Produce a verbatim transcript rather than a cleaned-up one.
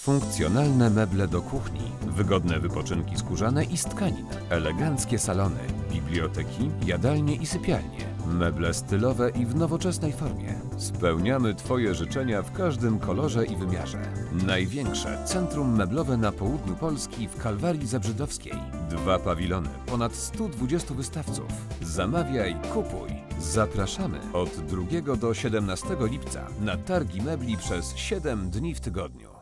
Funkcjonalne meble do kuchni, wygodne wypoczynki skórzane i z tkanin, eleganckie salony, biblioteki, jadalnie i sypialnie, meble stylowe i w nowoczesnej formie. Spełniamy Twoje życzenia w każdym kolorze i wymiarze. Największe centrum meblowe na południu Polski w Kalwarii Zebrzydowskiej. Dwa pawilony, ponad stu dwudziestu wystawców. Zamawiaj, kupuj. Zapraszamy od drugiego do siedemnastego lipca na targi mebli przez siedem dni w tygodniu.